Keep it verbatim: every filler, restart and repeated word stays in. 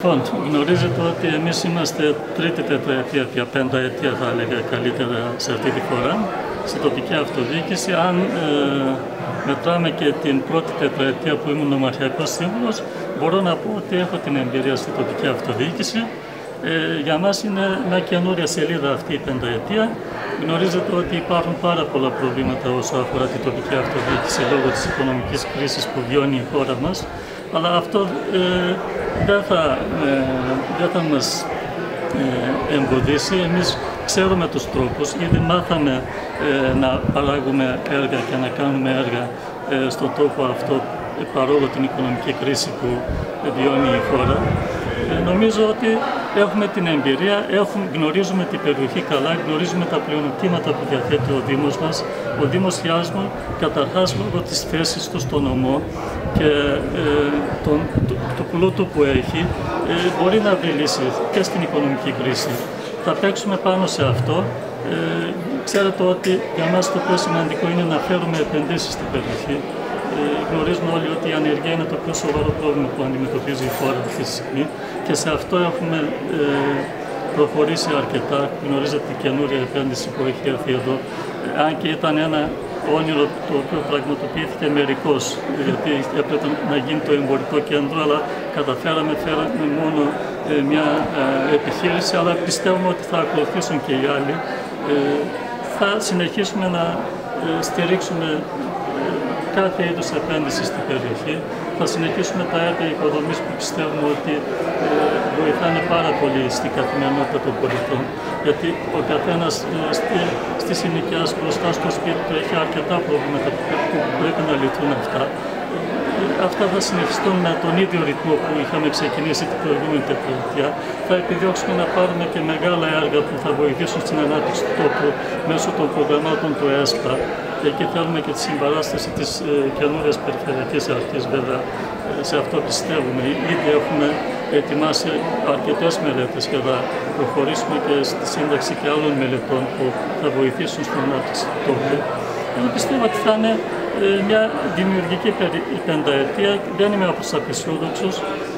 Λοιπόν, γνωρίζετε ότι εμείς είμαστε τρίτη τετραετία, πια πενταετία θα έλεγα καλύτερα σε αυτή τη φορά, στην τοπική αυτοδιοίκηση. Αν ε, μετράμε και την πρώτη τετραετία που ήμουν νομαρχιακός σύμβουλος, μπορώ να πω ότι έχω την εμπειρία στην τοπική αυτοδιοίκηση. Ε, για μας είναι μια καινούρια σελίδα αυτή η πενταετία. Γνωρίζετε ότι υπάρχουν πάρα πολλά προβλήματα όσο αφορά την τοπική αυτοδιοίκηση λόγω της οικονομικής κρίσης που βιώνει η χώρα μας. Αλλά αυτό ε, δεν, θα, ε, δεν θα μας ε, εμποδίσει. Εμείς ξέρουμε τους τρόπους, ήδη μάθαμε ε, να παράγουμε έργα και να κάνουμε έργα ε, στον τόπο αυτό παρόλο την οικονομική κρίση που βιώνει η χώρα. Ε, νομίζω ότι έχουμε την εμπειρία, έχουμε, γνωρίζουμε την περιοχή καλά, γνωρίζουμε τα πλεονεκτήματα που διαθέτει ο Δήμος μας. Ο Δήμος Χιάσμου, καταρχάς λόγω της θέσης του στο νομό και ε, τον, το, το πλούτο που έχει, ε, μπορεί να βρει λύση και στην οικονομική κρίση. Θα παίξουμε πάνω σε αυτό. Ε, ξέρετε ότι για μας το πιο σημαντικό είναι να φέρουμε επενδύσεις στην περιοχή. Ε, γνωρίζουμε όλοι ότι η ανεργία είναι το πιο σοβαρό πρόβλημα που αντιμετωπίζει η χώρα αυτή τη στιγμή και σε αυτό έχουμε ε, προχωρήσει αρκετά. Γνωρίζετε την καινούρια επένδυση που έχει έρθει εδώ, ε, αν και ήταν ένα όνειρο το οποίο πραγματοποιήθηκε μερικώς, γιατί έπρεπε να γίνει το εμπορικό κέντρο, αλλά καταφέραμε, φέραμε μόνο ε, μια ε, επιχείρηση, αλλά πιστεύουμε ότι θα ακολουθήσουν και οι άλλοι. Ε, θα συνεχίσουμε να ε, στηρίξουμε κάθε είδους επένδυση στην περιοχή. Θα συνεχίσουμε τα έργα υποδομής που πιστεύουμε ότι ε, βοηθάνε πάρα πολύ στην καθημερινότητα των πολιτών. Γιατί ο καθένας ε, στη, στη συνοικία μπροστά στο σπίτι του έχει αρκετά προβλήματα που πρέπει να λυθούν αυτά. Ε, αυτά θα συνεχιστούν με τον ίδιο ρυθμό που είχαμε ξεκινήσει την προηγούμενη τετραετία. Θα επιδιώξουμε να πάρουμε και μεγάλα έργα που θα βοηθήσουν στην ανάπτυξη του τόπου μέσω των προγραμμάτων του ΕΣΠΑ. Εκεί θέλουμε και τη συμπαράσταση της ε, καινούριας περιφερειακής αρχής, βέβαια, ε, σε αυτό πιστεύουμε. Ήδη έχουμε ετοιμάσει αρκετές μελέτες και θα προχωρήσουμε και στη σύνταξη και άλλων μελετών που θα βοηθήσουν στην ανάπτυξη του τόπου. Εγώ πιστεύω ότι θα είναι ε, μια δημιουργική πενταετία, δεν είμαι απεσιόδοξος.